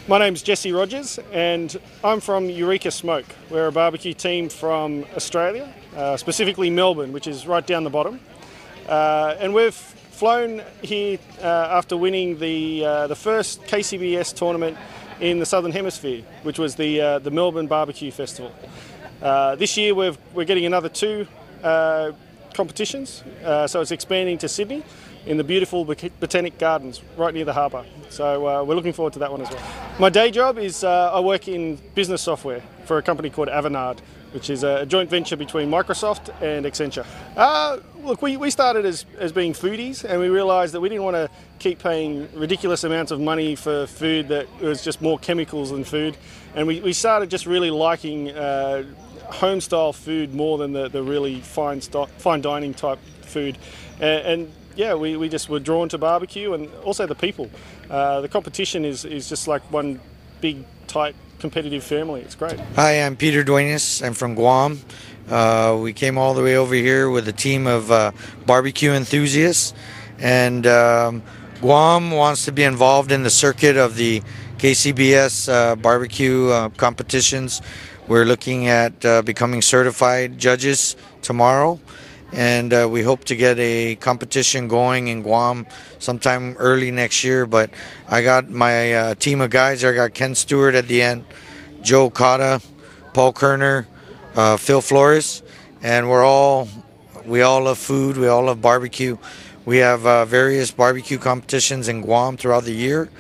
My name's Jesse Rogers and I'm from Eureka Smoke. We're a barbecue team from Australia, specifically Melbourne, which is right down the bottom. And we've flown here after winning the first KCBS tournament in the Southern Hemisphere, which was the Melbourne Barbecue Festival. This year we're getting another 2 competitions, so it's expanding to Sydney in the beautiful Botanic Gardens right near the harbour. So we're looking forward to that one as well. My day job is I work in business software for a company called Avanade, which is a joint venture between Microsoft and Accenture. Look, we started as being foodies, and we realised that we didn't want to keep paying ridiculous amounts of money for food that was just more chemicals than food. And we started just really liking home-style food more than the really fine dining type food. And yeah, we just were drawn to barbecue and also the people. The competition is just like one big, tight, competitive family. It's great. Hi, I'm Peter Duenas. I'm from Guam. We came all the way over here with a team of barbecue enthusiasts, and Guam wants to be involved in the circuit of the KCBS barbecue competitions. We're looking at becoming certified judges tomorrow, and we hope to get a competition going in Guam sometime early next year. But I got my team of guys there. I got Ken Stewart at the end, Joe Cotta, Paul Kerner, Phil Flores, and we all love food. We all love barbecue. We have various barbecue competitions in Guam throughout the year,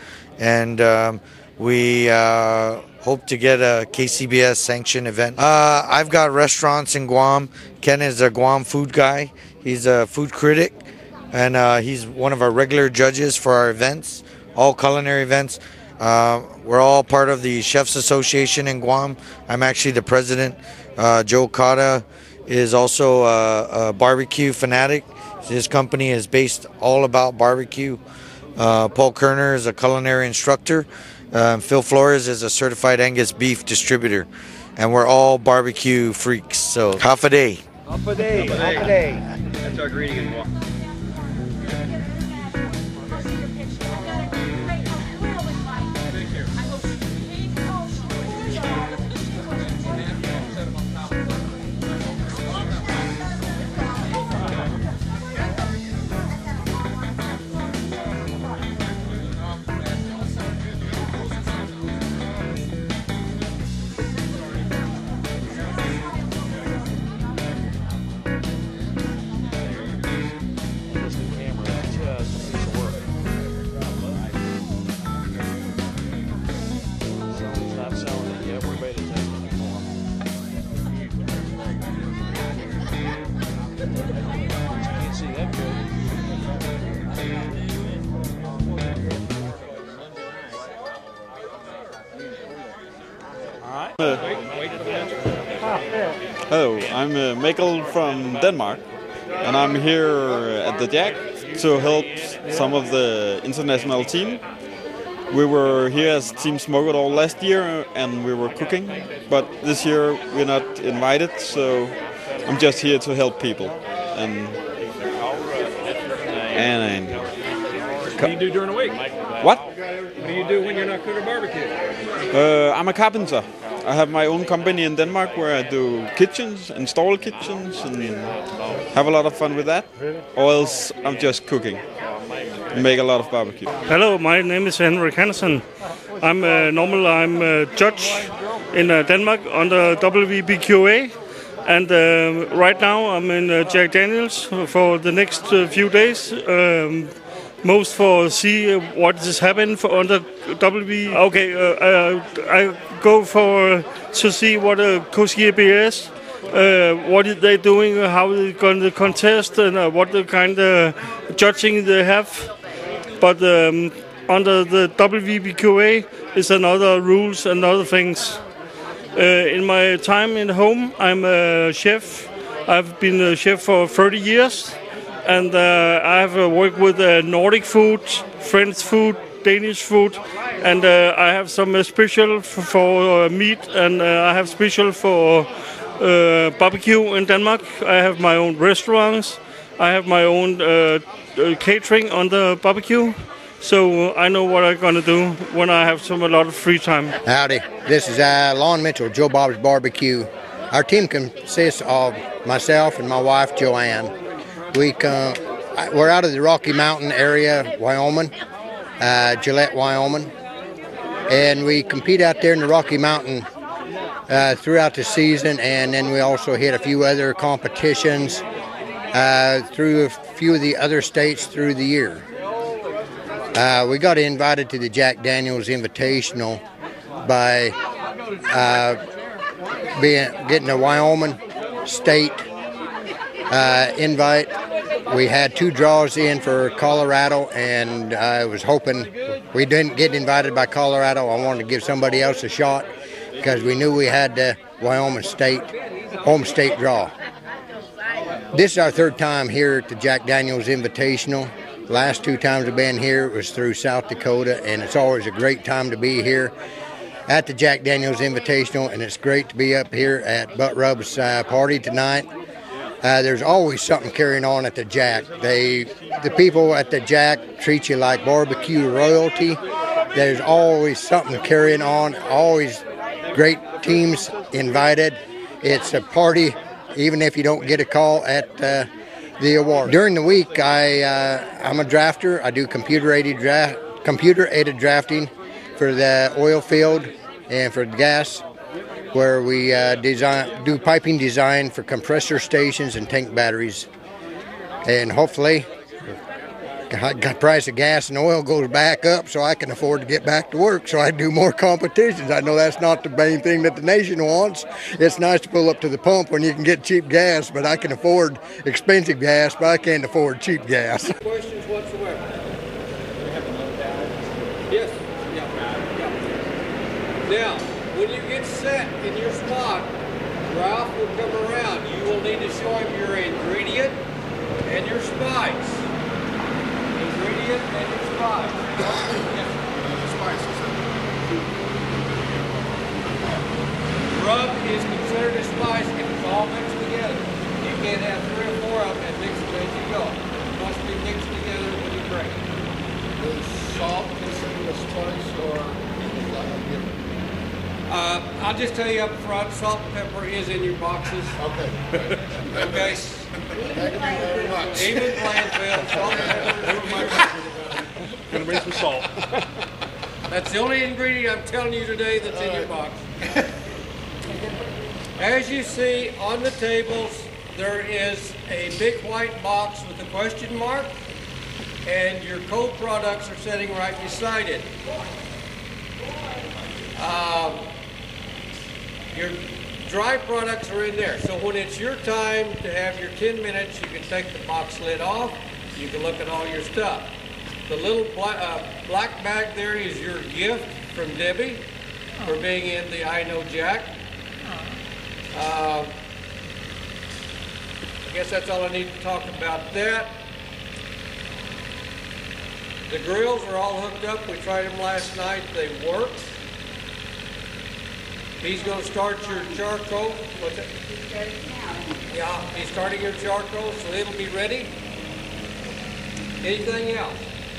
and we hope to get a KCBS sanctioned event. I've got restaurants in Guam. Ken is a Guam food guy. He's a food critic, and he's one of our regular judges for our events, all culinary events. We're all part of the Chefs Association in Guam. I'm actually the president. Joe Cotta is also a barbecue fanatic. His company is based all about barbecue. Paul Kerner is a culinary instructor. Phil Flores is a certified Angus beef distributor. And we're all barbecue freaks. So, half a day. Half a day. Half a day. That's our greeting in Guam. Hello, I'm Mikkel from Denmark, and I'm here at the Jack to help some of the international team. We were here as Team Smoker all last year, and we were cooking, but this year we're not invited, so I'm just here to help people. And what do you do during the week? What? What do you do when you're not cooking barbecue? I'm a carpenter. I have my own company in Denmark where I do kitchens, install kitchens, and have a lot of fun with that. Or else I'm just cooking and make a lot of barbecue. Hello, my name is Henrik Hansen. I'm a judge in Denmark on the WBQA, and right now I'm in Jack Daniels for the next few days. Most for see what is happening on the WB. Okay, I go for to see what KCBS, what are they doing, how they going to contest, and what the kind of judging they have. But under the WBQA is another rules and other things. In my time in home, I'm a chef. I've been a chef for 30 years. And I have worked with Nordic food, French food, Danish food, and I have some special for meat, and I have special for barbecue in Denmark. I have my own restaurants. I have my own catering on the barbecue. so I know what I'm gonna do when I have a lot of free time. Howdy, this is Lon Mitchell, Joe Bob's Barbecue. Our team consists of myself and my wife Joanne. We're out of the Rocky Mountain area, Wyoming, Gillette, Wyoming, and we compete out there in the Rocky Mountain throughout the season, and then we also hit a few other competitions through a few of the other states through the year. We got invited to the Jack Daniels Invitational by getting a Wyoming state invite. We had 2 draws in for Colorado, and I was hoping we didn't get invited by Colorado. I wanted to give somebody else a shot because we knew we had the Wyoming state home state draw. This is our 3rd time here at the Jack Daniels Invitational. The last 2 times I've been here it was through South Dakota, and it's always a great time to be here at the Jack Daniels Invitational, and it's great to be up here at Butt Rub's party tonight. There's always something carrying on at the Jack. The people at the Jack treat you like barbecue royalty. There's always something carrying on, always great teams invited. It's a party even if you don't get a call at the award. During the week, I'm a drafter. I do computer-aided drafting for the oil field and for gas, where we do piping design for compressor stations and tank batteries. And hopefully, the price of gas and oil goes back up so I can afford to get back to work so I do more competitions. I know that's not the main thing that the nation wants. It's nice to pull up to the pump when you can get cheap gas, but I can afford expensive gas, but I can't afford cheap gas. Questions whatsoever? Yes. Yeah. Now, when you get set in your spot, Ralph will come around. You will need to show him your ingredient and your spice. Ingredient and your spice. Rub is considered a spice if it's all mixed together. You can't have 3 or 4 of them and mix it as you go. It must be mixed together when you break it. Is salt considered a spice or? I'll just tell you up front, salt and pepper is in your boxes. Okay. Okay. Thank you very much. Even landfill, salt and pepper. Gonna bring some salt. That's the only ingredient I'm telling you today that's in your box. As you see on the tables, there is a big white box with a question mark, and your co-products are sitting right beside it. Your dry products are in there. So when it's your time to have your 10 minutes, you can take the box lid off. You can look at all your stuff. The little black bag there is your gift from Debbie for being in the I Know Jack. I guess that's all I need to talk about that. The grills are all hooked up. We tried them last night. They work. He's going to start your charcoal. What's it? He's starting now. Yeah, he's starting your charcoal, so it'll be ready. Anything else?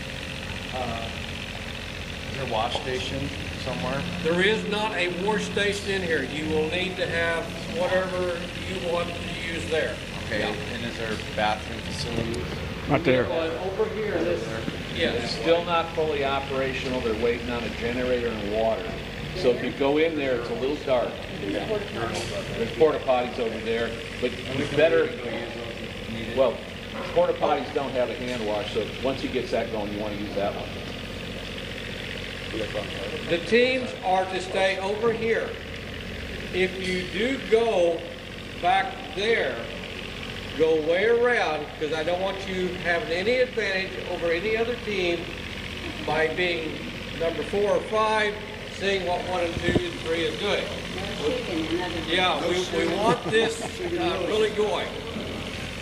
Is there a wash station somewhere? There is not a wash station in here. You will need to have whatever you want to use there. Okay, Yeah. and is there bathroom facilities? Not there. Over here, this. Yes. It's still not fully operational. They're waiting on a generator and water. So if you go in there, it's a little dark. There's porta potties over there, but you better, well, porta potties don't have a hand wash, so once he gets that going, you want to use that one. The teams are to stay over here. If you do go back there, go way around, because I don't want you having any advantage over any other team by being number 4 or 5, seeing what 1 and 2 and 3 is doing. Yeah, we want this really going.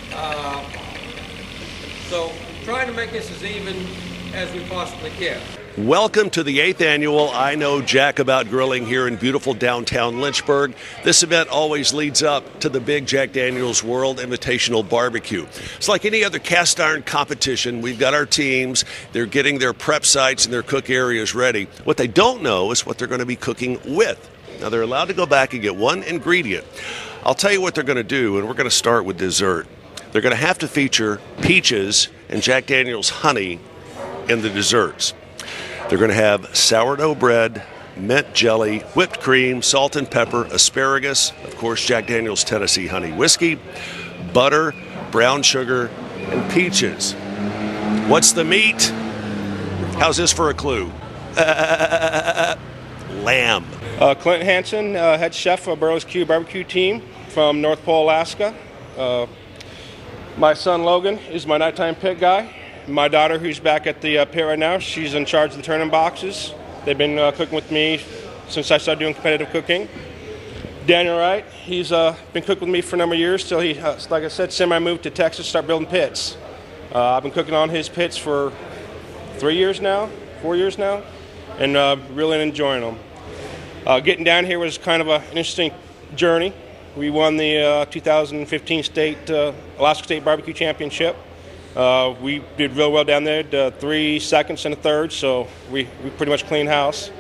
So trying to make this as even as we possibly can. Welcome to the 8th annual I Know Jack About Grilling here in beautiful downtown Lynchburg. This event always leads up to the big Jack Daniel's World Invitational Barbecue. It's like any other cast iron competition. We've got our teams. They're getting their prep sites and their cook areas ready. What they don't know is what they're going to be cooking with. Now, they're allowed to go back and get one ingredient. I'll tell you what they're going to do, and we're going to start with dessert. They're going to have to feature peaches and Jack Daniel's honey in the desserts. They're going to have sourdough bread, mint jelly, whipped cream, salt and pepper, asparagus, of course, Jack Daniel's Tennessee honey whiskey, butter, brown sugar, and peaches. What's the meat? How's this for a clue? Lamb. Clint Hansen, head chef of Burroughs Q barbecue team from North Pole, Alaska. My son Logan is my nighttime pit guy. My daughter, who's back at the pit right now, she's in charge of the turning boxes. They've been cooking with me since I started doing competitive cooking. Daniel Wright, he's been cooking with me for a number of years till he, like I said, semi moved to Texas to start building pits. I've been cooking on his pits for 4 years now, and really enjoying them. Getting down here was kind of an interesting journey. We won the 2015 Alaska State Barbecue Championship. We did real well down there, 3 seconds and a third, so we pretty much cleaned house.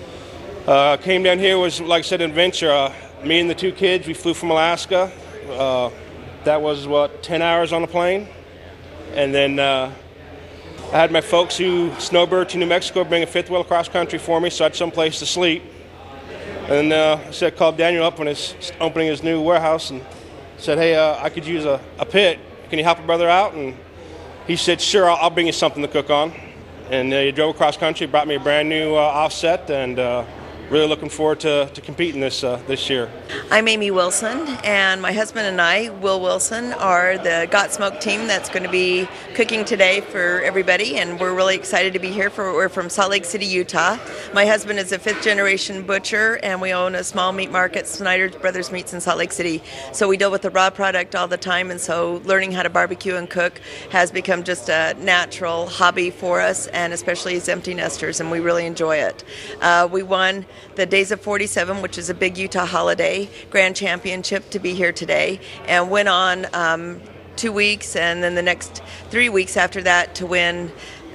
Came down here was, like I said, an adventure. Me and the 2 kids, we flew from Alaska. That was, 10 hours on the plane. And then I had my folks who snowbird to New Mexico bring a fifth wheel across country for me, so I had someplace to sleep. And I called Daniel up when he's opening his new warehouse and said, hey, I could use a pit. Can you help a brother out? And he said, sure, I'll bring you something to cook on. And he drove across country, brought me a brand new offset, and really looking forward to competing this year. I'm Amy Wilson, and my husband and I, Will Wilson, are the Got Smoke team that's going to be cooking today for everybody, and we're really excited to be here. We're from Salt Lake City, Utah. My husband is a 5th-generation butcher, and we own a small meat market, Snyder's Brothers Meats in Salt Lake City. So we deal with the raw product all the time, and so learning how to barbecue and cook has become just a natural hobby for us, and especially as empty nesters, and we really enjoy it. We won the Days of 47, which is a big Utah holiday, Grand Championship to be here today, and went on 2 weeks, and then the next 3 weeks after that to win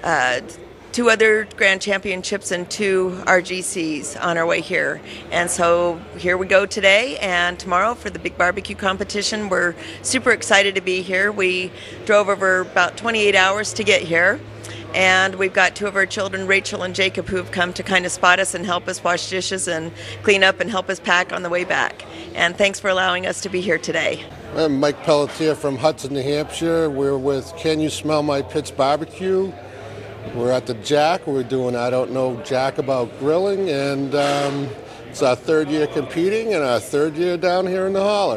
2 other Grand Championships and 2 RGCs on our way here. And so here we go today and tomorrow for the big barbecue competition. We're super excited to be here. We drove over about 28 hours to get here. And we've got 2 of our children, Rachel and Jacob, who have come to kind of spot us and help us wash dishes and clean up and help us pack on the way back. And thanks for allowing us to be here today. I'm Mike Pelletier from Hudson, New Hampshire. We're with Can You Smell My Pits Barbecue. We're at the Jack. We're doing I Don't Know Jack About Grilling. And it's our 3rd year competing and our 3rd year down here in the holler.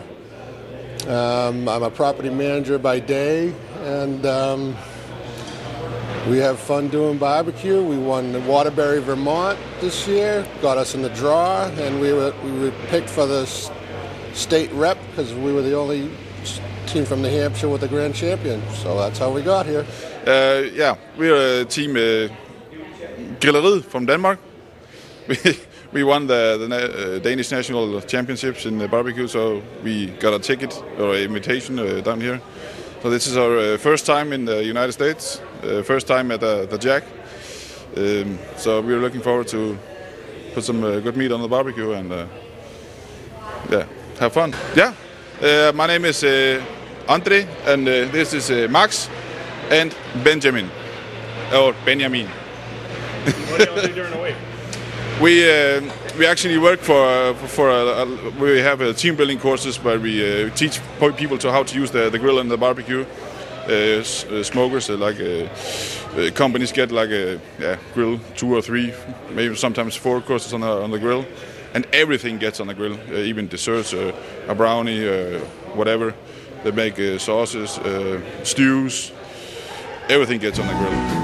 I'm a property manager by day, and we have fun doing barbecue. We won Waterbury, Vermont this year, got us in the draw, and we were picked for the state rep because we were the only team from New Hampshire with a grand champion. So that's how we got here. Yeah, we're a team Grilleriet from Denmark. We won the Danish national championships in the barbecue, so we got a ticket or an invitation down here. So this is our first time in the United States, first time at the Jack. So we're looking forward to put some good meat on the barbecue and have fun. Yeah, my name is Andre, and this is Max and Benjamin, or Benjamin. What do y'all do during the week? We actually work we have team building courses where we teach people how to use the grill and the barbecue. Smokers companies get grill 2 or 3, maybe sometimes 4 courses on the grill, and everything gets on the grill, even desserts, a brownie, whatever. They make sauces, stews, everything gets on the grill.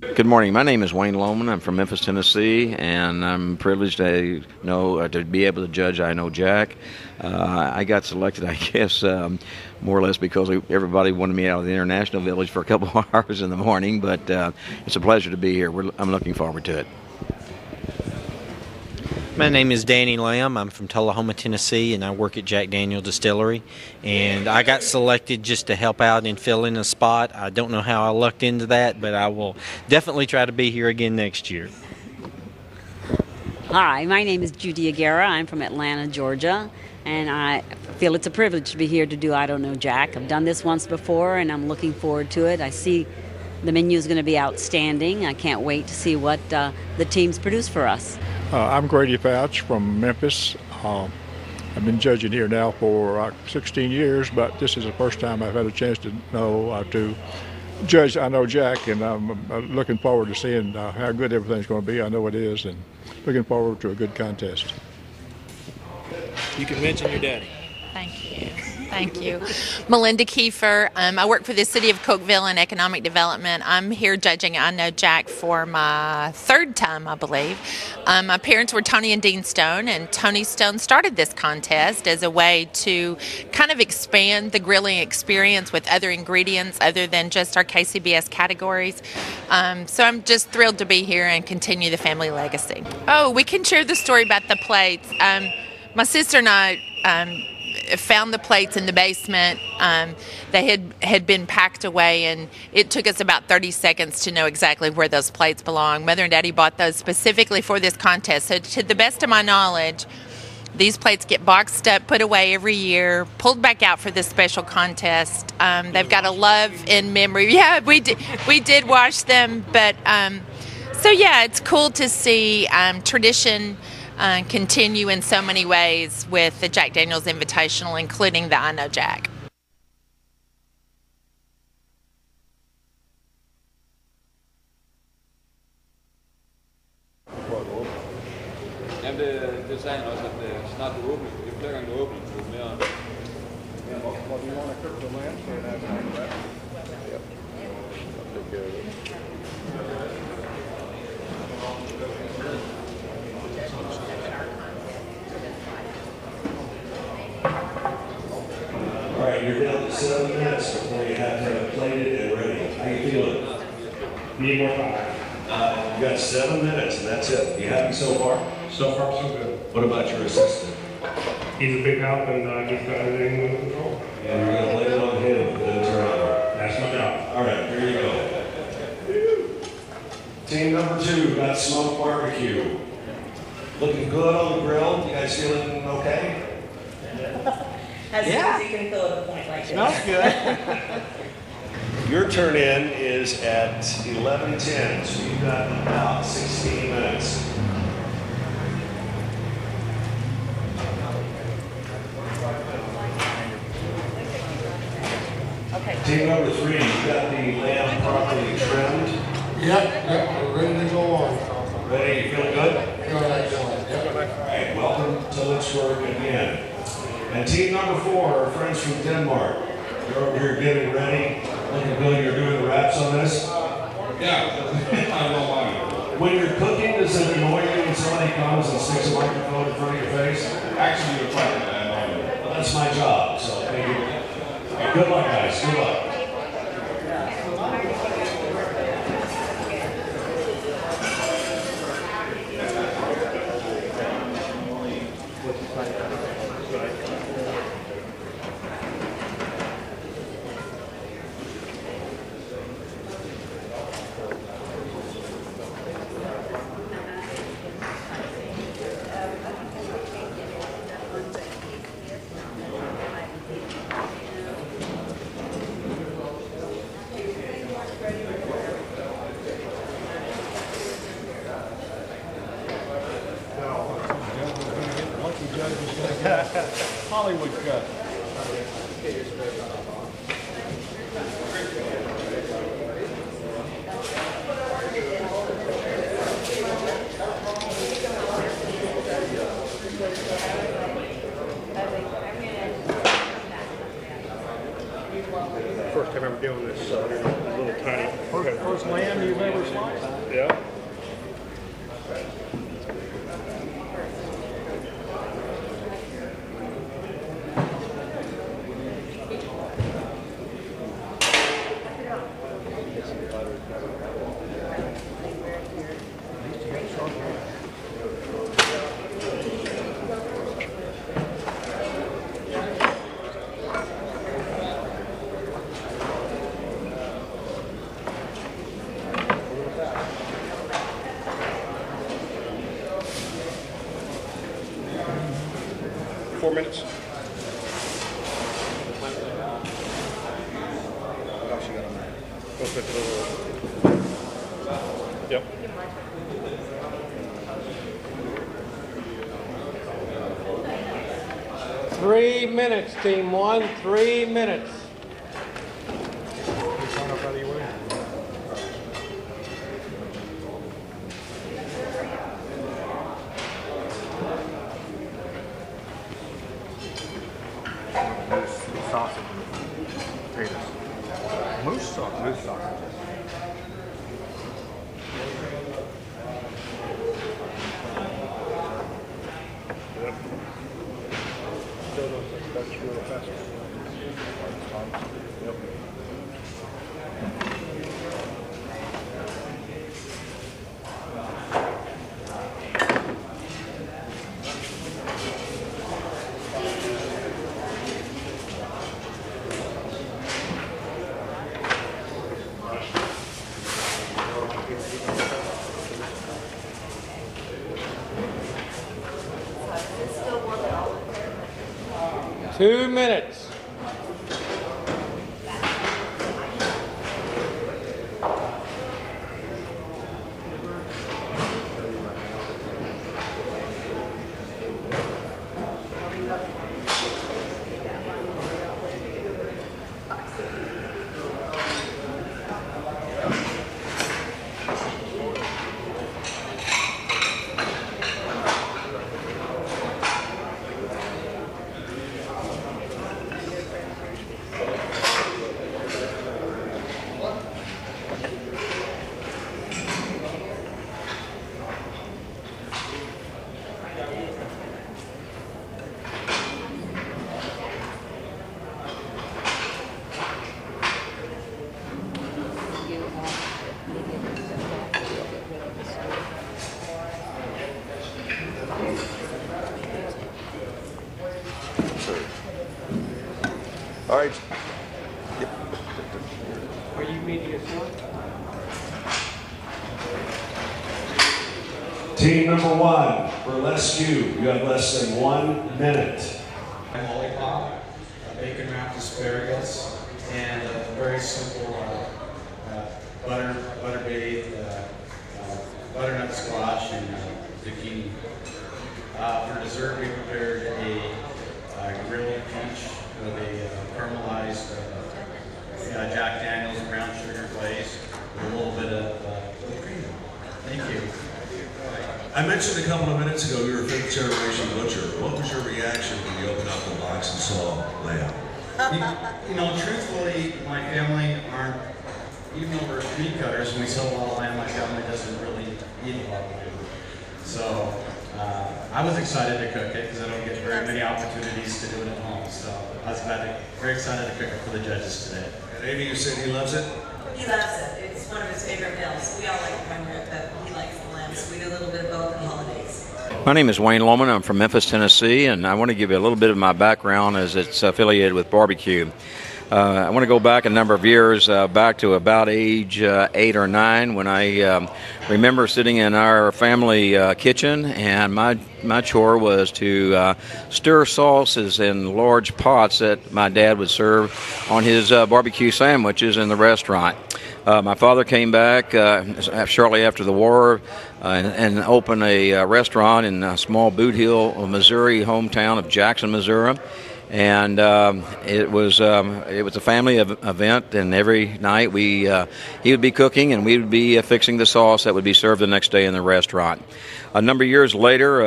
Good morning. My name is Wayne Lohman. I'm from Memphis, Tennessee, and I'm privileged to be able to judge I Know Jack. I got selected, I guess, more or less because everybody wanted me out of the International Village for a couple of hours in the morning, but it's a pleasure to be here. I'm looking forward to it. My name is Danny Lamb. I'm from Tullahoma, Tennessee, and I work at Jack Daniel Distillery. And I got selected just to help out and fill in a spot. I don't know how I lucked into that, but I will definitely try to be here again next year. Hi, my name is Judy Aguera. I'm from Atlanta, Georgia, and I feel it's a privilege to be here to do I Don't Know Jack. I've done this once before, and I'm looking forward to it. I see the menu is going to be outstanding. I can't wait to see what the teams produce for us. I'm Grady Fouch from Memphis. I've been judging here now for 16 years, but this is the first time I've had a chance to judge I Know Jack, and I'm looking forward to seeing how good everything's going to be. I know it is, and looking forward to a good contest. You can mention your daddy. Thank you. Thank you. Melinda Kiefer. I work for the City of Cokeville in Economic Development. I'm here judging I Know Jack for my third time, I believe. My parents were Tony and Dean Stone, and Tony Stone started this contest as a way to kind of expand the grilling experience with other ingredients other than just our KCBS categories. So I'm just thrilled to be here and continue the family legacy. Oh, we can share the story about the plates. My sister and I found the plates in the basement. They had been packed away, and it took us about 30 seconds to know exactly where those plates belong. Mother and Daddy bought those specifically for this contest. So to the best of my knowledge, these plates get boxed up, put away every year, pulled back out for this special contest. They've got a love in memory. Yeah, we did wash them, but so yeah, it's cool to see tradition continue in so many ways with the Jack Daniel's Invitational, including the I Know Jack. Jamen det sagde han også, at snart du åbner. Det er flere gange du åbner, så mere. Hvor vi want to cook the lamb, so it has time, right? Yep. I'll take care of it. All right, you're down to 7 minutes before you have to have it plated and ready. How you feeling? Need more time. You got 7 minutes, and that's it. You happy so far? So far, so good. What about your assistant? He's a big help, and just got everything under control. And you're going to lay it on him if it doesn't turn out. That's my job. All right, here you go. Team number 2 got smoked barbecue. Looking good on the grill. You guys feeling okay? As soon as you can fill at a point like this. Smells good. Your turn in is at 11:10, so you've got about 16 minutes. Okay. Team number 3, you've got the lamb properly trimmed. Yep, we're ready to go on. Ready? You feeling good? Feeling excellent. Yep. All right, welcome to Lynchburg again. And team number 4 are friends from Denmark. You're over here getting ready. Looking good. You're doing the wraps on this? Yeah, I don't mind. When you're cooking, does it annoy you when somebody comes and sticks a microphone in front of your face? Actually, you're trying to Well, that's my job, so thank you. All right, good luck, guys. Good luck. Hollywood cut. First time ever doing this, so there's a little First lamb you've ever sliced? Yeah. Minutes. Yep. Three minutes, team one, 3 minutes. Sausage and potatoes. Moose sausage. Yep. That's real fast. Yep. 2 minutes. All right. Are you meeting us now? Team number one, burlesque, you have less than 1 minute. Lollipop, bacon wrapped asparagus, and a very simple butter bathed butternut squash and zucchini. For dessert, we prepared a grilled peach with a caramelized Jack Daniel's brown sugar glaze with a little bit of whipped cream. Thank you. I mentioned a couple of minutes ago you're a fifth generation butcher. What was your reaction when you opened up the box and saw lamb? You know, truthfully, my family aren't, even though we're meat cutters and we sell a lot of lamb, my family doesn't really eat a lot of lamb. So I was excited to cook it because I don't get very many opportunities to do it at home. So I was very excited to cook it for the judges today. And Amy, you said he loves it? He loves it. It's one of his favorite meals. We all like primary, but he likes the lamb, so we do a little bit of both on holidays. My name is Wayne Lohman. I'm from Memphis, Tennessee, and I want to give you a little bit of my background as it's affiliated with barbecue. I want to go back a number of years, back to about age 8 or 9, when I remember sitting in our family kitchen, and my chore was to stir sauces in large pots that my dad would serve on his barbecue sandwiches in the restaurant. My father came back shortly after the war and opened a restaurant in a small Boot Hill, Missouri hometown of Jackson, Missouri. And it was a family event, and every night he would be cooking and we would be fixing the sauce that would be served the next day in the restaurant. A number of years later,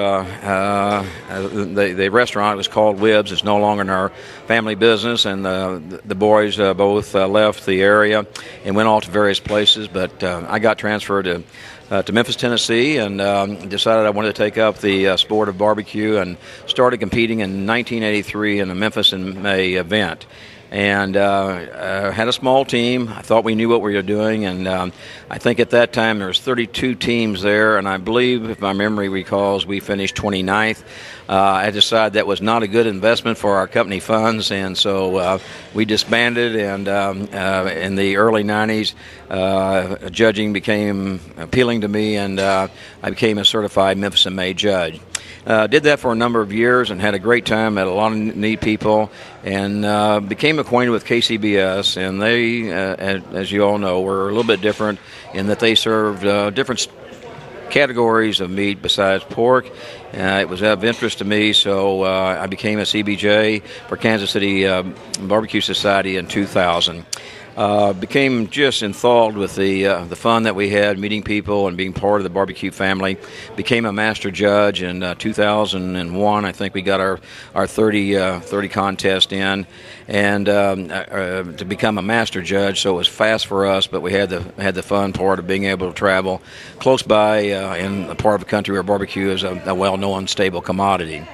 the restaurant was called Wibb's. It's no longer in our family business, and the boys both left the area and went off to various places. But I got transferred to Memphis, Tennessee, and decided I wanted to take up the sport of barbecue, and started competing in 1983 in the Memphis in May event. And had a small team. I thought we knew what we were doing, and I think at that time there was 32 teams there, and I believe, if my memory recalls, we finished 29th. I decided that was not a good investment for our company funds, and so we disbanded, and in the early 90s, judging became appealing to me, and I became a certified Memphis in May judge. Did that for a number of years and had a great time, met a lot of neat people, and became acquainted with KCBS. And they, as you all know, were a little bit different in that they served different categories of meat besides pork. It was of interest to me, so I became a CBJ for Kansas City Barbecue Society in 2000. Became just enthralled with the fun that we had, meeting people and being part of the barbecue family. Became a master judge in 2001. I think we got our 30 contest in, and to become a master judge. So it was fast for us, but we had the fun part of being able to travel close by in a part of the country where barbecue is a well-known, stable commodity.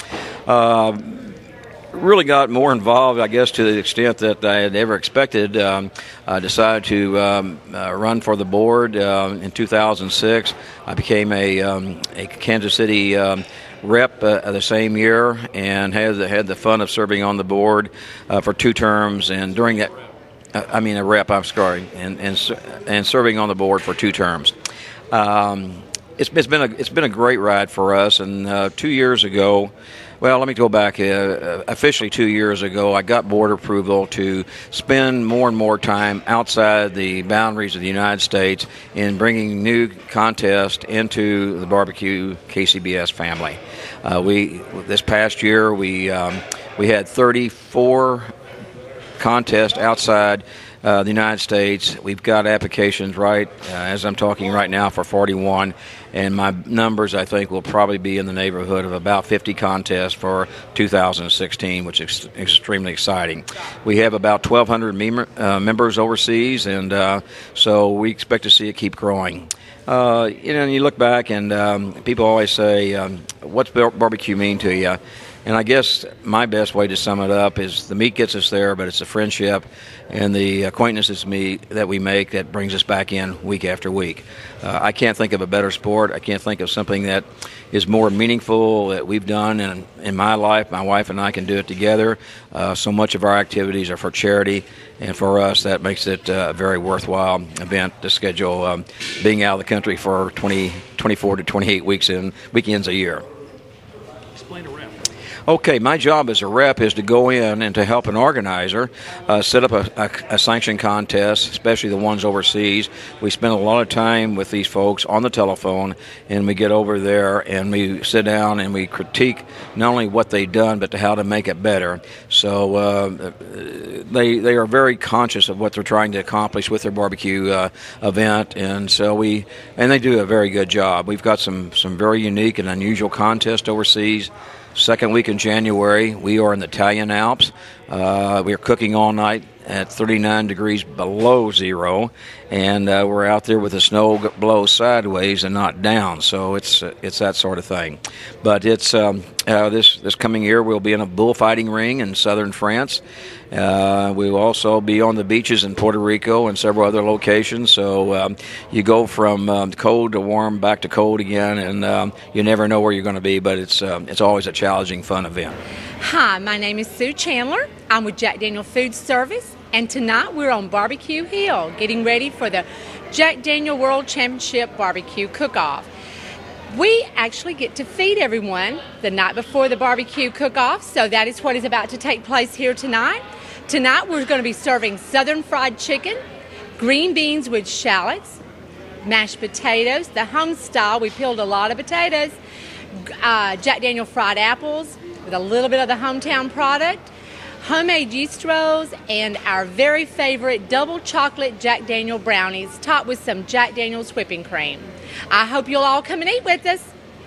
Really got more involved, I guess, to the extent that I had never expected. I decided to run for the board in 2006. I became a Kansas City rep the same year, and had the fun of serving on the board for 2 terms. And during that, a rep. I'm sorry, and serving on the board for 2 terms. It's been a great ride for us. And 2 years ago. Well, let me go back. Officially 2 years ago, I got board approval to spend more and more time outside the boundaries of the United States in bringing new contests into the barbecue KCBS family. This past year, we had 34 contests outside the United States. We've got applications as I'm talking right now for 41, and my numbers I think will probably be in the neighborhood of about 50 contests for 2016, which is extremely exciting. We have about 1,200 members overseas, and so we expect to see it keep growing. And you look back, and people always say, what's barbecue mean to you? And I guess my best way to sum it up is the meat gets us there, but it's the friendship and the acquaintances that we make that brings us back in week after week. I can't think of a better sport. I can't think of something that is more meaningful that we've done in my life. My wife and I can do it together. So much of our activities are for charity, and for us that makes it a very worthwhile event to schedule being out of the country for 24 to 28 weekends a year. Explain a rep. Okay, my job as a rep is to go in and to help an organizer set up a sanctioned contest, especially the ones overseas. We spend a lot of time with these folks on the telephone, and we get over there and we sit down and we critique not only what they've done, but how to make it better. So they are very conscious of what they're trying to accomplish with their barbecue event, and so they do a very good job. We've got some very unique and unusual contests overseas. Second week in January, we are in the Italian Alps. We are cooking all night at 39 degrees below zero, and we're out there with the snow blows sideways and not down. So it's that sort of thing. But it's this coming year we'll be in a bullfighting ring in southern France. We will also be on the beaches in Puerto Rico and several other locations. So you go from cold to warm, back to cold again, and you never know where you're going to be. But it's always a challenging, fun event. Hi, my name is Sue Chandler. I'm with Jack Daniel Food Service, and tonight we're on Barbecue Hill, getting ready for the Jack Daniel World Championship Barbecue Cook-Off. We actually get to feed everyone the night before the barbecue cook-off, so that is what is about to take place here tonight. Tonight we're going to be serving southern fried chicken, green beans with shallots, mashed potatoes, the home style. We peeled a lot of potatoes, Jack Daniel fried apples with a little bit of the hometown product, homemade yeast rolls, and our very favorite double chocolate Jack Daniel brownies topped with some Jack Daniel's whipping cream. I hope you'll all come and eat with us.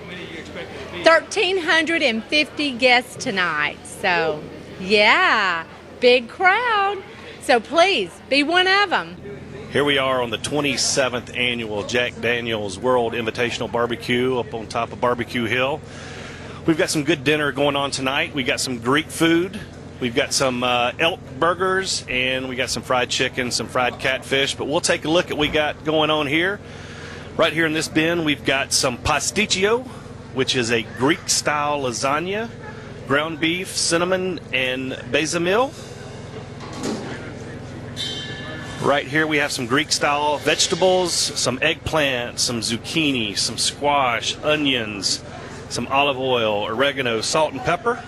1,350 guests tonight. So, yeah, big crowd. So please, be one of them. Here we are on the 27th annual Jack Daniel's World Invitational Barbecue up on top of Barbecue Hill. We've got some good dinner going on tonight. We got some Greek food. We've got some elk burgers, and we got some fried chicken, some fried catfish. But we'll take a look at what we got going on here. Right here in this bin, we've got some pasticcio, which is a Greek-style lasagna, ground beef, cinnamon, and bechamel. Right here we have some Greek-style vegetables, some eggplant, some zucchini, some squash, onions, some olive oil, oregano, salt, and pepper.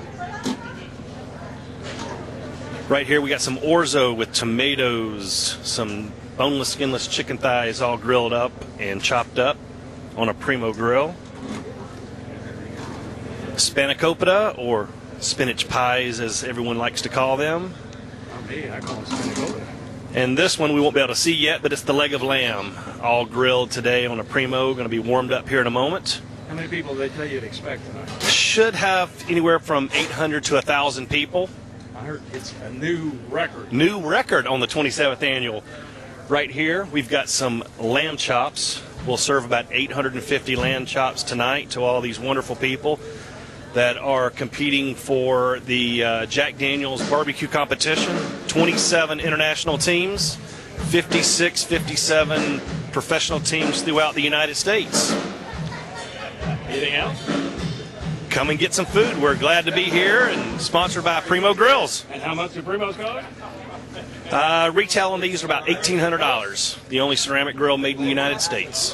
Right here we got some orzo with tomatoes, some boneless, skinless chicken thighs all grilled up and chopped up on a primo grill. Spanakopita, or spinach pies as everyone likes to call them. I call them spanakopita. And this one we won't be able to see yet, but it's the leg of lamb, all grilled today on a primo, going to be warmed up here in a moment. How many people did they tell you to expect tonight? Should have anywhere from 800 to 1,000 people. I heard it's a new record. New record on the 27th annual. Right here, we've got some lamb chops. We'll serve about 850 lamb chops tonight to all these wonderful people that are competing for the Jack Daniel's barbecue competition. 27 international teams, 56, 57 professional teams throughout the United States. Anything else? Come and get some food. We're glad to be here, and sponsored by Primo Grills. And how much do Primos cost? Retail on these are about $1,800. The only ceramic grill made in the United States.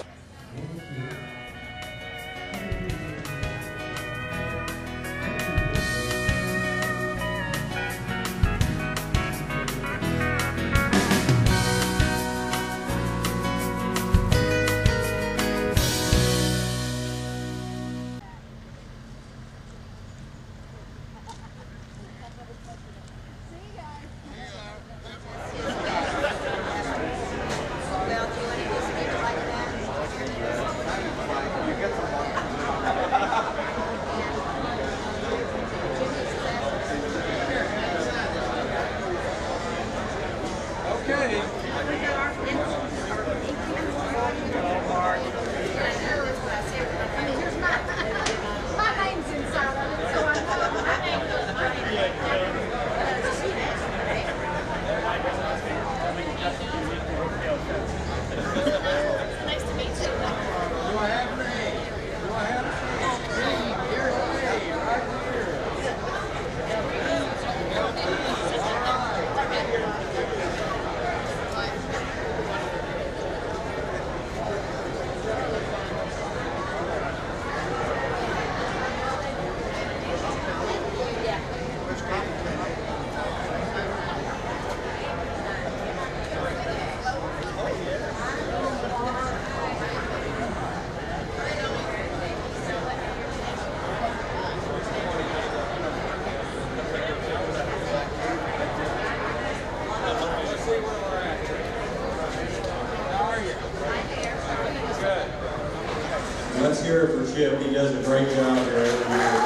Let's hear it for Chip. He does a great job here every year.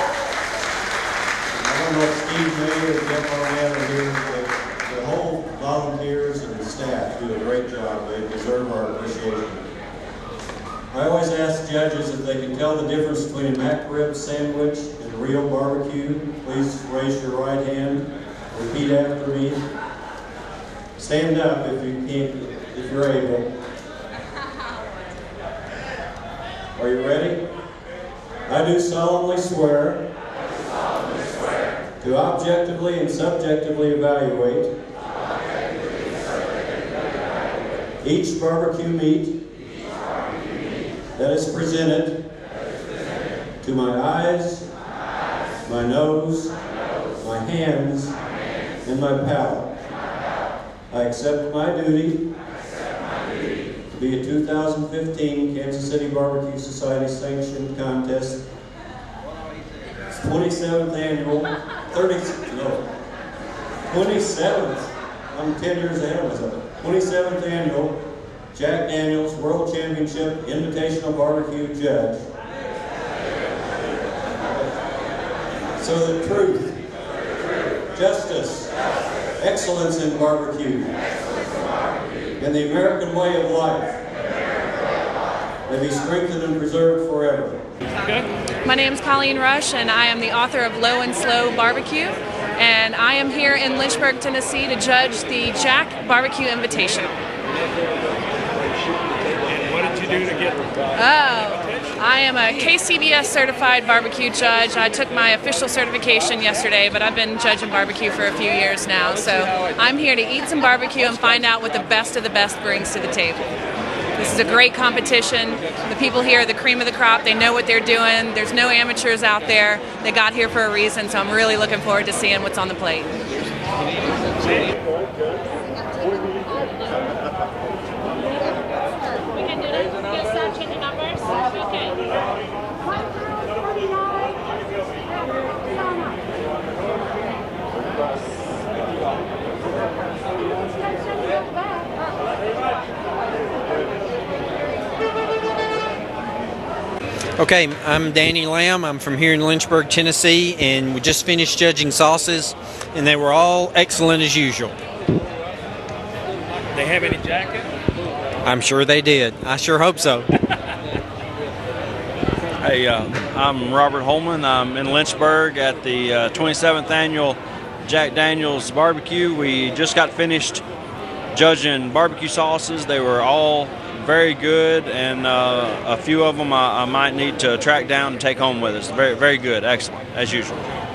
I don't know if Steve May or Jeff Arnett are here, but the whole volunteers and the staff do a great job. They deserve our appreciation. I always ask judges if they can tell the difference between a mac rib sandwich and a real barbecue. Please raise your right hand. Repeat after me. Stand up if you can, if you're able. Are you ready? I do solemnly swear to objectively and subjectively evaluate each barbecue meat that is presented to my eyes, my nose, my hands, and my palate. I accept my duty to be a 2015 Kansas City Barbecue Society sanctioned contest, 27th annual, 27th, I'm 10 years ahead of myself, 27th Annual Jack Daniel's World Championship Invitational Barbecue Judge. So the truth, justice, excellence in barbecue, and the American way of life may be strengthened and preserved forever. My name is Colleen Rush, and I am the author of Low and Slow Barbecue, and I am here in Lynchburg, Tennessee to judge the Jack Barbecue Invitational. And what did you do to get I am a KCBS certified barbecue judge. I took my official certification yesterday, but I've been judging barbecue for a few years now, so I'm here to eat some barbecue and find out what the best of the best brings to the table. This is a great competition. The people here are the cream of the crop. They know what they're doing. There's no amateurs out there. They got here for a reason, so I'm really looking forward to seeing what's on the plate. Okay, I'm Danny Lamb. I'm from here in Lynchburg, Tennessee, and we just finished judging sauces, and they were all excellent as usual. They have any jacket? I'm sure they did. I sure hope so. Hey, I'm Robert Holman. I'm in Lynchburg at the 27th Annual Jack Daniel's Barbecue. We just got finished judging barbecue sauces. They were all very good, and a few of them I might need to track down and take home with us. Very, very good. Excellent, as usual.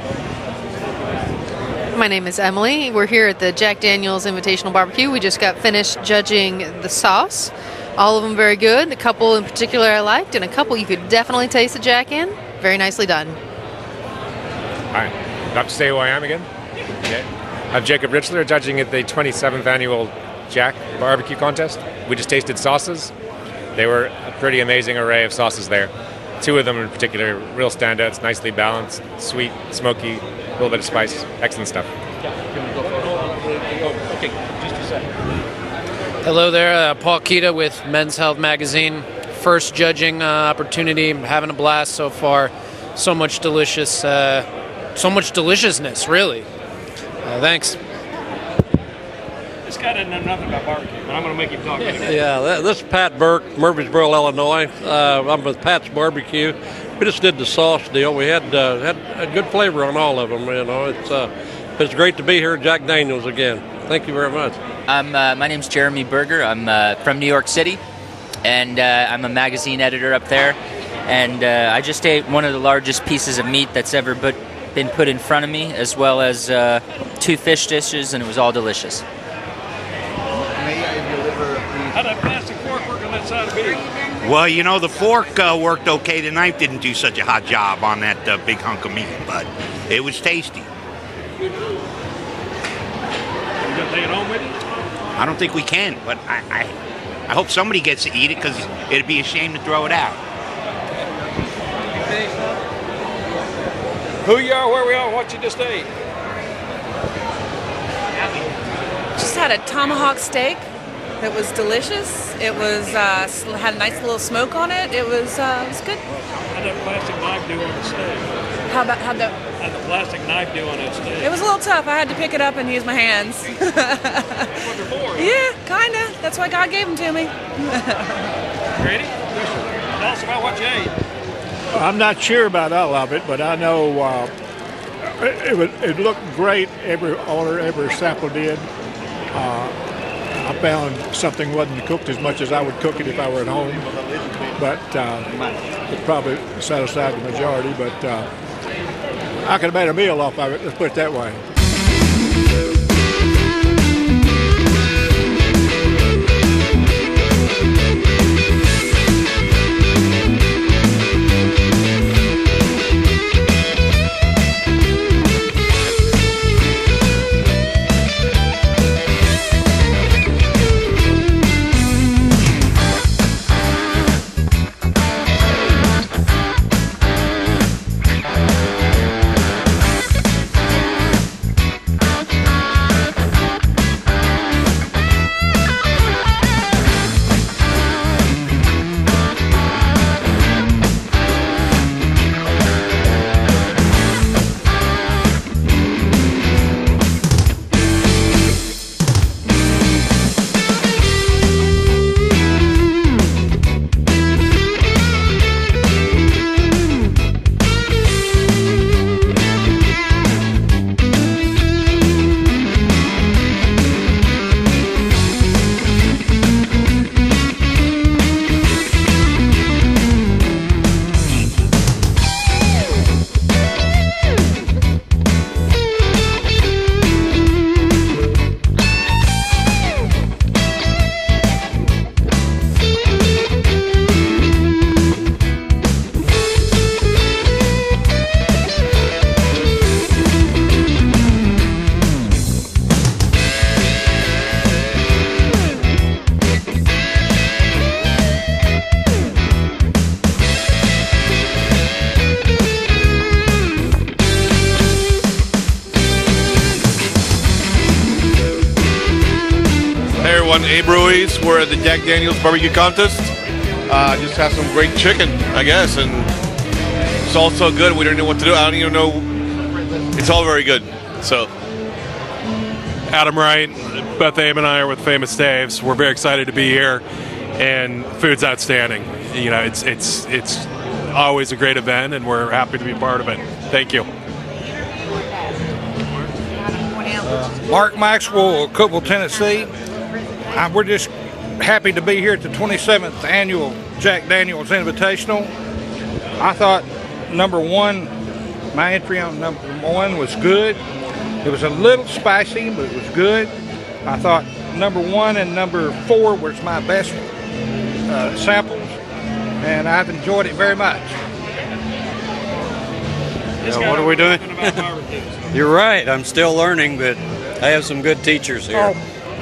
My name is Emily. We're here at the Jack Daniel's Invitational Barbecue. We just got finished judging the sauce. All of them very good. A couple in particular I liked, and a couple you could definitely taste the Jack in. Very nicely done. Hi. Do I have to say who I am again? Okay. I'm Jacob Richler, judging at the 27th Annual Jack Barbecue Contest. We just tasted sauces. They were a pretty amazing array of sauces there. Two of them in particular, real standouts, nicely balanced, sweet, smoky, a little bit of spice. Excellent stuff. Okay, just a second. Hello there, Paul Keita with Men's Health Magazine. First judging opportunity, I'm having a blast so far. So much deliciousness, really. Thanks. This guy doesn't know nothing about barbecue, but I'm going to make him talk anyway. Yeah, this is Pat Burke, Murfreesboro, Illinois. I'm with Pat's Barbecue. We just did the sauce deal. We had a good flavor on all of them. You know, it's great to be here at Jack Daniel's again. Thank you very much. My name's Jeremy Berger. I'm from New York City, and I'm a magazine editor up there. And I just ate one of the largest pieces of meat that's ever been put in front of me, as well as 2 fish dishes, and it was all delicious. How'd that plastic fork work on that side of beef? Well, you know, the fork worked okay. The knife didn't do such a hot job on that big hunk of meat, but it was tasty. You gonna take it home with you? I don't think we can, but I hope somebody gets to eat it, because it'd be a shame to throw it out. Who you are, where we are, what you just ate? Just had a tomahawk steak. It was delicious. It was had a nice little smoke on it. It was good. How'd that plastic knife do on the steak? How'd the plastic knife do on that steak? It was a little tough. I had to pick it up and use my hands. That's what they're for. Yeah, kinda. That's why God gave them to me. Ready? Tell us about what you ate. I'm not sure about all of it, but I know it looked great. Every sample did. I found something wasn't cooked as much as I would cook it if I were at home, but it probably satisfied the majority. But I could have made a meal off of it, let's put it that way. Abe Ruiz. We're at the Jack Daniels Barbecue Contest. Just had some great chicken, I guess, and it's all so good. We don't know what to do. I don't even know. It's all very good. So, Adam Wright, Beth Abe and I are with Famous Dave's. We're very excited to be here, and food's outstanding. You know, it's always a great event, and we're happy to be part of it. Thank you. Mark Maxwell, Cookville, Tennessee. We're just happy to be here at the 27th annual Jack Daniels Invitational. I thought my entry on number one was good. It was a little spicy, but it was good. I thought number 1 and number 4 was my best samples, and I've enjoyed it very much. What are we doing? You're right. I'm still learning, but I have some good teachers here.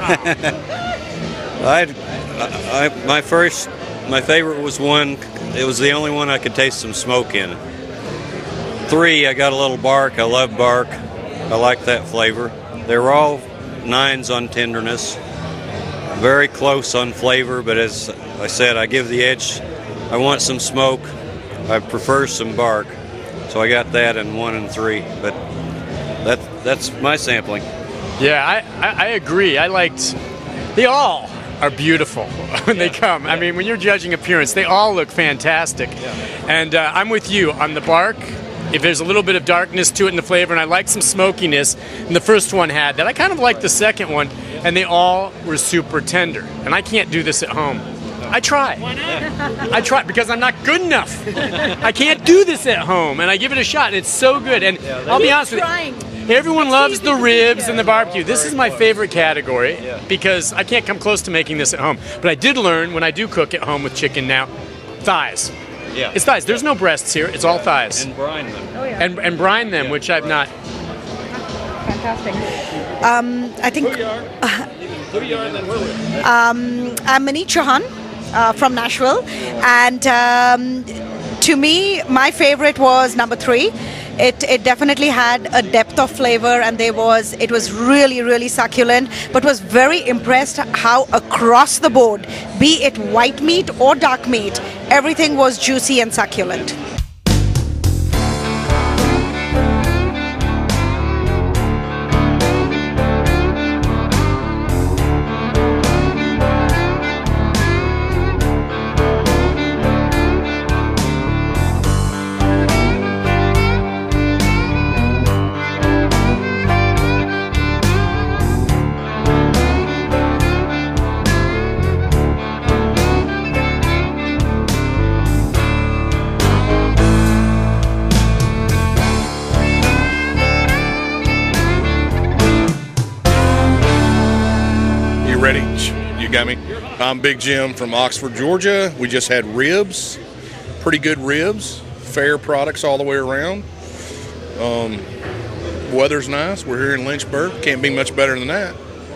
My favorite was 1. It was the only one I could taste some smoke in. 3, I got a little bark. I love bark. I like that flavor. They were all 9s on tenderness. Very close on flavor, but as I said, I give the edge. I want some smoke. I prefer some bark. So I got that in 1 and 3, but that's my sampling. Yeah, I agree. They all are beautiful when they come. I mean, when you're judging appearance, they all look fantastic. And I'm with you on the bark. If there's a little bit of darkness to it in the flavor, and I like some smokiness, and the first one had that. I kind of liked the second one, and they all were super tender. And I can't do this at home. I try. Why not? I try because I'm not good enough. I can't do this at home, and I give it a shot, and it's so good. And I'll be honest with you, everyone loves the ribs and the barbecue. This is my favorite category because I can't come close to making this at home. But I did learn when I do cook at home with chicken now, thighs. Yeah. It's thighs. There's no breasts here. It's all thighs. And brine them. Oh, yeah. And brine them, which I've not. Fantastic. I think Who you are and then where we are. I'm Mani Chauhan from Nashville, and to me, my favorite was number 3. It definitely had a depth of flavor, and it was really, really succulent, but was very impressed how across the board, be it white meat or dark meat, everything was juicy and succulent. Got me. I'm Big Jim from Oxford, Georgia. We just had ribs, pretty good ribs, fair products all the way around. Weather's nice. We're here in Lynchburg. Can't be much better than that.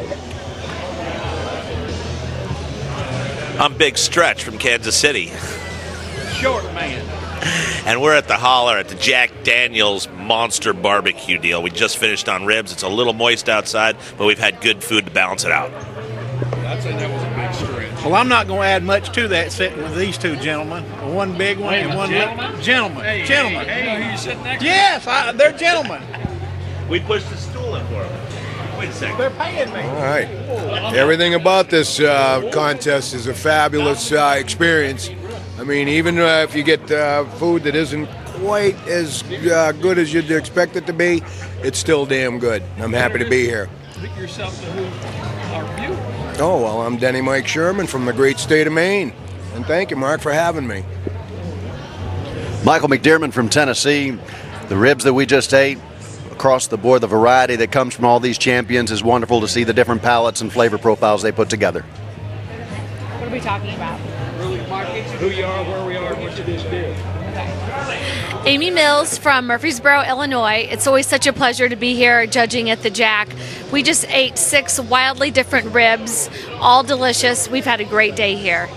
I'm Big Stretch from Kansas City. Short man. And we're at the holler at the Jack Daniels Monster Barbecue deal. We just finished on ribs. It's a little moist outside, but we've had good food to balance it out. I'd say that was a big stretch. Well, I'm not going to add much to that, sitting with these two gentlemen. One big one and one little. Gentlemen. Hey, gentlemen. Hey, who you sitting next to? Yes, they're gentlemen. We pushed the stool in for them. Wait a second. They're paying me. All right. Everything about this contest is a fabulous experience. I mean, even if you get food that isn't quite as good as you'd expect it to be, it's still damn good. I'm happy to be here. Introduce yourself to who are you? Oh, well, I'm Denny Mike Sherman from the great state of Maine. And thank you, Mark, for having me. Michael McDearman from Tennessee. The ribs that we just ate, across the board, the variety that comes from all these champions is wonderful to see the different palates and flavor profiles they put together. What are we talking about? Who you are, where we are, and what you just did. Amy Mills from Murfreesboro, Illinois. It's always such a pleasure to be here judging at the Jack. We just ate 6 wildly different ribs, all delicious. We've had a great day here.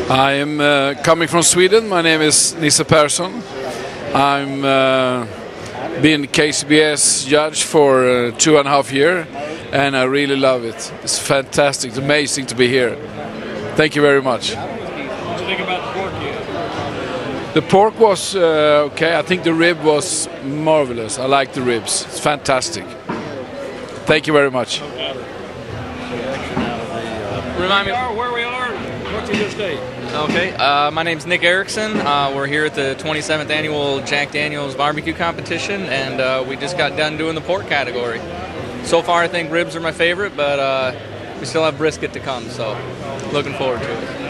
I am coming from Sweden. My name is Nisse Persson. I'm been KCBS judge for 2.5 years, and I really love it. It's fantastic. It's amazing to be here. Thank you very much. What do you think about the pork here? The pork was okay. I think the rib was marvelous. I like the ribs. It's fantastic. Thank you very much. Remind me where we are. What's your state? Okay, my name's Nick Erickson. We're here at the 27th annual Jack Daniel's barbecue competition, and we just got done doing the pork category. So far, I think ribs are my favorite, but we still have brisket to come, so looking forward to it.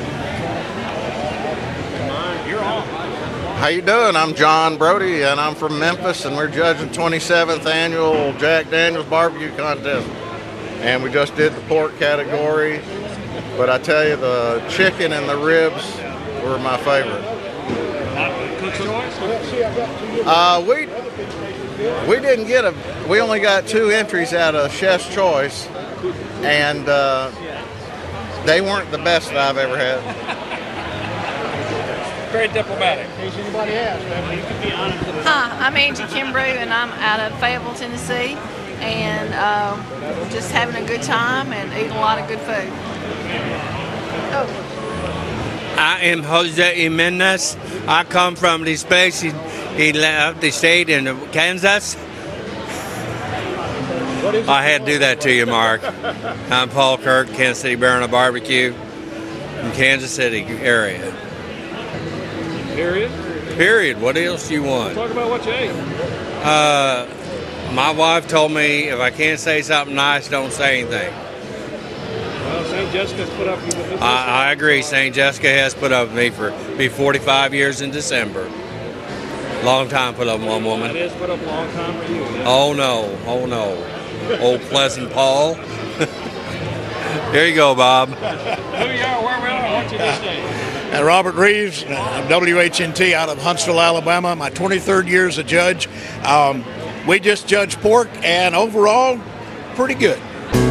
You're on. How you doing? I'm John Brody, and I'm from Memphis, and we're judging 27th annual Jack Daniel's barbecue contest. And we just did the pork category, but I tell you, the chicken and the ribs were my favorite. We didn't get we only got 2 entries out of Chef's Choice, and they weren't the best that I've ever had. Very diplomatic. In case anybody asks, you can be honest. Hi, I'm Angie Kimbrough, and I'm out of Fayetteville, Tennessee, and just having a good time and eating a lot of good food. Oh. I am Jose Jimenez. I come from the space in the state in Kansas. I had to do that to you, Mark. I'm Paul Kirk, Kansas City Baron of Barbecue in Kansas City area. Period? Period. What else do you want? Talk about what you ate. My wife told me if I can't say something nice, don't say anything. Well, St. Jessica's put up with this. I agree. St. Jessica has put up with me for 45 years in December. Long time put up with one woman. That is put up a long time for you. Yeah. Oh no. Old Pleasant Paul. Here you go, Bob. Who you are, where we are, what's your state? Robert Reeves, WHNT out of Huntsville, Alabama. My 23rd year as a judge. We just judged pork, and overall, pretty good.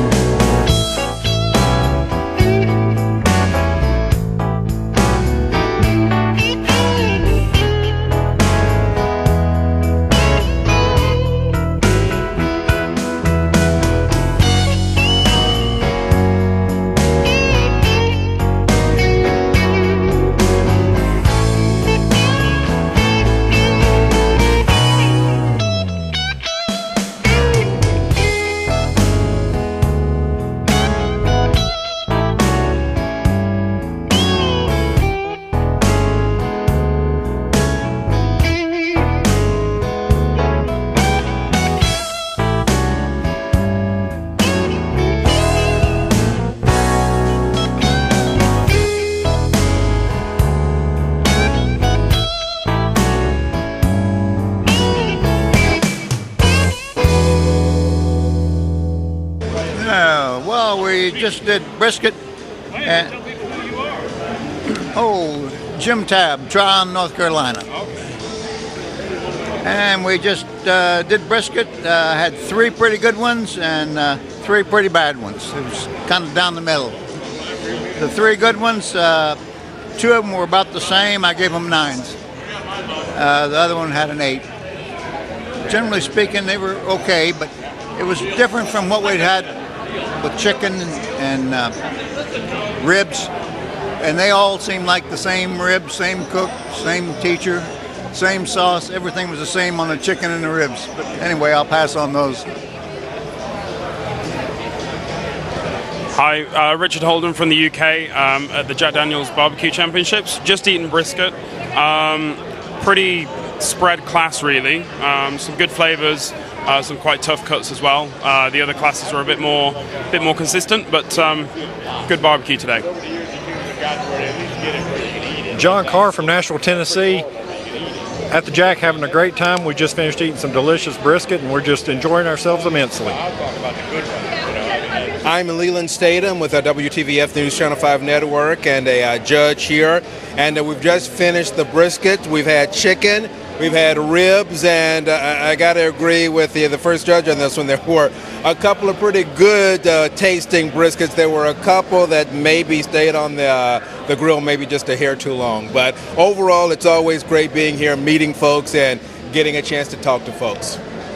We just did brisket. And, Jim Tabb, Tryon, North Carolina. And we just did brisket. Had 3 pretty good ones and 3 pretty bad ones. It was kind of down the middle. The 3 good ones, 2 of them were about the same. I gave them 9s. The other one had an 8. Generally speaking, they were okay, but it was different from what we'd had with chicken and ribs, and they all seemed like the same ribs, same cook, same teacher, same sauce. Everything was the same on the chicken and the ribs. But anyway, I'll pass on those. Hi, Richard Holden from the UK at the Jack Daniel's Barbecue Championships. Just eaten brisket. Pretty spread class, really. Some good flavors. Some quite tough cuts as well. The other classes were a bit more consistent, but good barbecue today. John Carr from Nashville, Tennessee. At the Jack, having a great time. We just finished eating some delicious brisket, and we're just enjoying ourselves immensely. I'm Leland Statham with a WTVF News Channel 5 Network and a judge here. And we've just finished the brisket. We've had chicken, We've had ribs, and I got to agree with the first judge on this one. There were a couple of pretty good tasting briskets. There were a couple that maybe stayed on the grill maybe just a hair too long. But overall, it's always great being here, meeting folks, and getting a chance to talk to folks.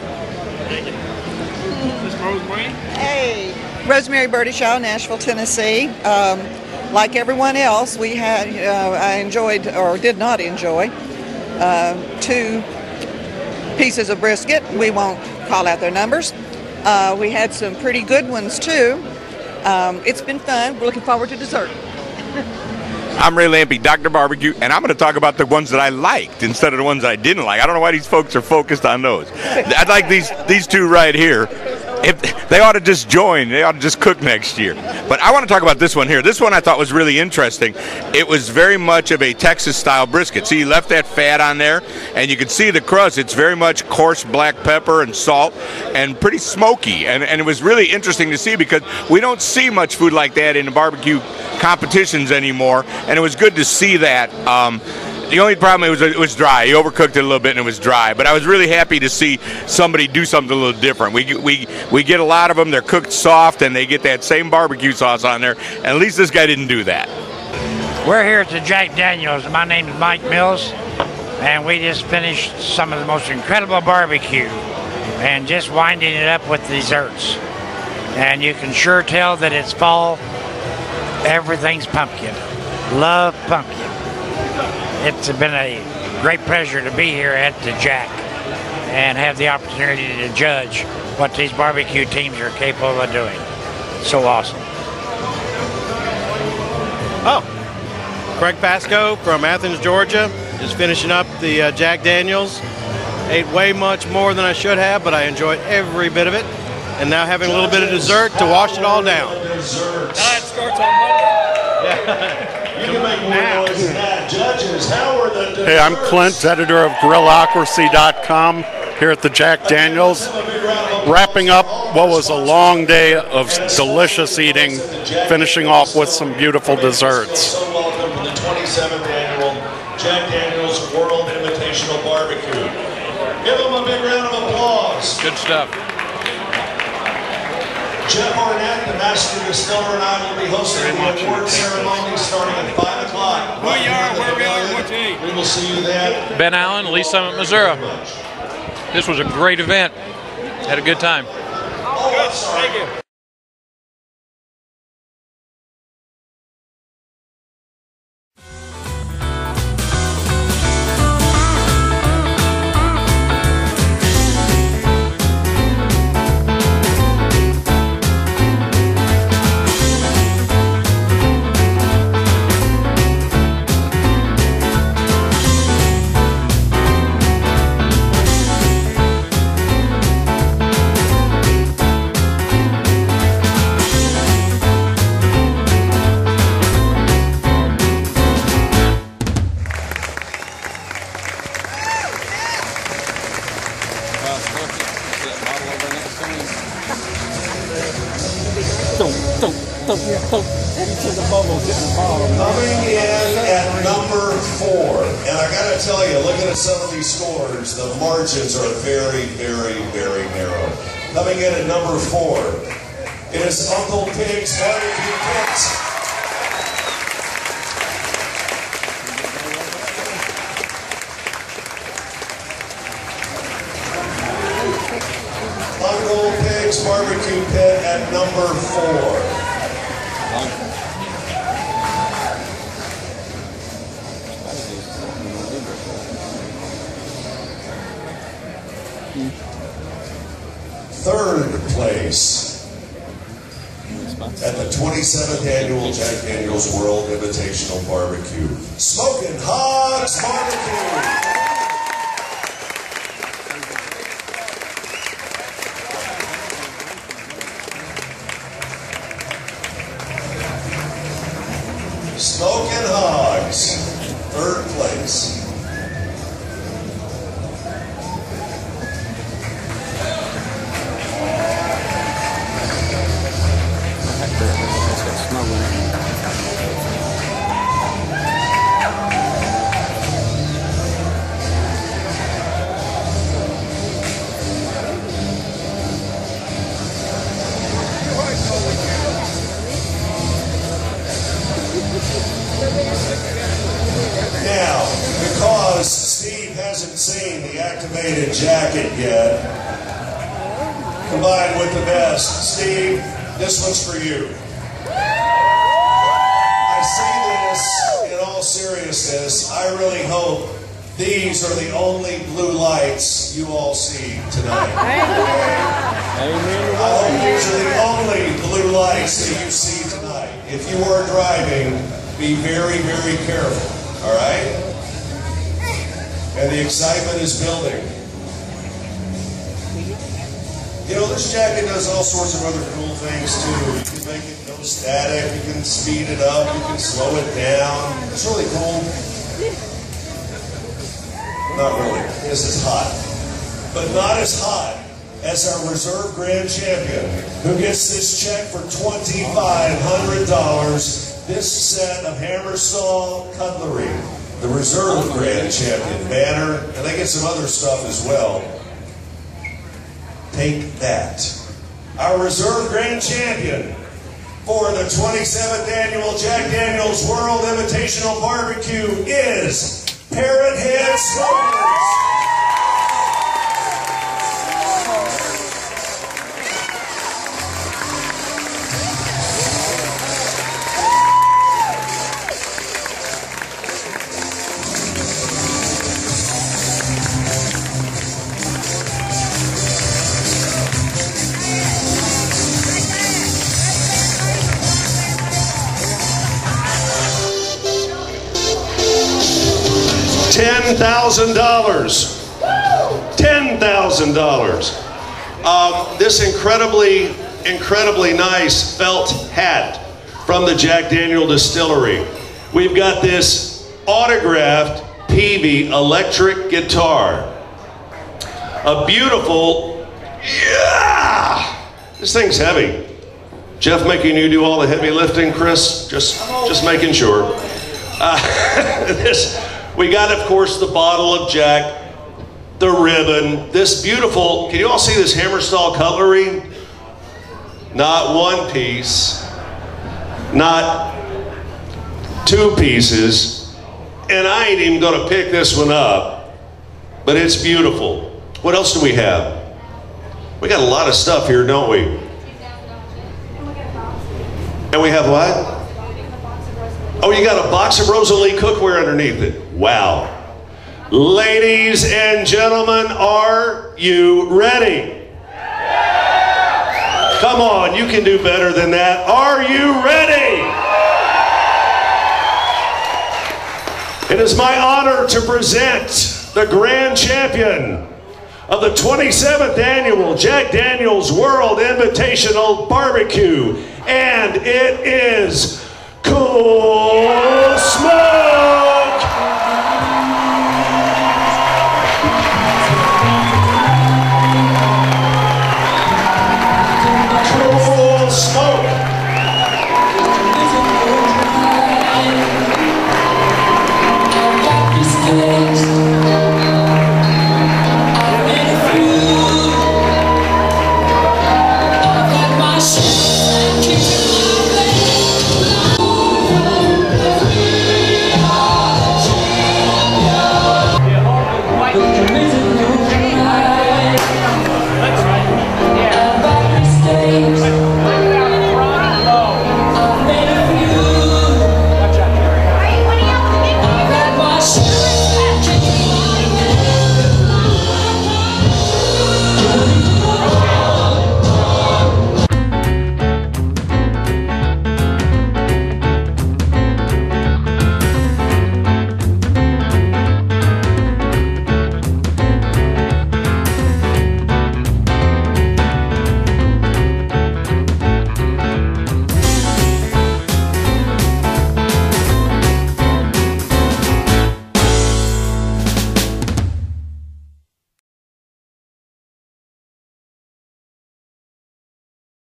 Hey, Rosemary Birdie-Shaw, Nashville, Tennessee. Like everyone else, we had I enjoyed, or did not enjoy, 2 pieces of brisket. We won't call out their numbers. We had some pretty good ones too. It's been fun. We're looking forward to dessert. I'm Ray Lampy, Dr. Barbecue, and I'm going to talk about the ones that I liked instead of the ones I didn't like. I don't know why these folks are focused on those. I'd like these 2 right here. If they ought to just join, they ought to just cook next year. But I want to talk about this one here. This one I thought was really interesting. It was very much of a Texas-style brisket. See, you left that fat on there, and you can see the crust. It's very much coarse black pepper and salt and pretty smoky. And it was really interesting to see because we don't see much food like that in the barbecue competitions anymore, and it was good to see that. The only problem it was dry. He overcooked it a little bit and it was dry. But I was really happy to see somebody do something a little different. We get a lot of them. They're cooked soft and they get that same barbecue sauce on there. And at least this guy didn't do that. We're here at the Jack Daniels. My name is Mike Mills, and we just finished some of the most incredible barbecue and just winding it up with desserts. And you can sure tell that it's fall. Everything's pumpkin. Love pumpkin. It's been a great pleasure to be here at the Jack and have the opportunity to judge what these barbecue teams are capable of doing. So awesome. Oh, Craig Pasco from Athens, Georgia, just finishing up the Jack Daniels. Ate way much more than I should have, but I enjoyed every bit of it. And now having a little bit of dessert to wash it all down. Diet starts on Monday. You can make more noise than that. Judges, how are the... Hey, I'm Clint, editor of Grillocracy.com here at the Jack Daniels. Wrapping up what was a long day of delicious eating, finishing off with some beautiful desserts. So welcome to the 27th annual Jack Daniels World Invitational Barbecue. Give them a big round of applause. Good stuff. Jeff Arnett, the master distiller, and I will be hosting the award ceremony starting at 5 o'clock. Who you are, where we are, what to eat. We will see you then. Ben Allen, Lee Summit, Missouri. This was a great event. Had a good time. Good, thank you. Coming in at number 4, and I gotta tell you, looking at some of these scores, the margins are very, very, very narrow. Coming in at number 4, it is Uncle Pig's Barbecue Pit. Uncle Pig's Barbecue Pit at number 4. Third place at the 27th annual Jack Daniels World Invitational Barbecue, Smokin' Hogs Barbecue. Smokin' Hogs, third place. activated jacket yet. Combined with the vest. Steve, this one's for you. I say this in all seriousness. I really hope these are the only blue lights you all see tonight. I hope these are the only blue lights that you see tonight. If you are driving, be very, very careful, all right? And the excitement is building. You know, this jacket does all sorts of other cool things too. You can make it go static, you can speed it up, you can slow it down. It's really cool. Not really. This is hot. But not as hot as our reserve grand champion, who gets this check for $2,500. This set of Hammerstall cutlery. The reserve grand champion banner, and they get some other stuff as well. Take that. Our reserve grand champion for the 27th annual Jack Daniel's World Invitational Barbecue is Parrot Head Smokers. $10,000. $10,000. This incredibly nice felt hat from the Jack Daniel Distillery. We've got this autographed Peavey electric guitar. A beautiful, yeah! This thing's heavy. Jeff making you do all the heavy lifting, Chris? Just making sure. We got, of course, the bottle of Jack, the ribbon, this beautiful, can you all see this Hammerstall cutlery? Not one piece, not two pieces, and I ain't even gonna pick this one up, but it's beautiful. What else do we have? We got a lot of stuff here, don't we? And we have what? Oh, you got a box of Rosalie cookware underneath it. Wow. Ladies and gentlemen, are you ready? Come on, you can do better than that. Are you ready? It is my honor to present the grand champion of the 27th annual Jack Daniel's World Invitational Barbecue, and it is Cool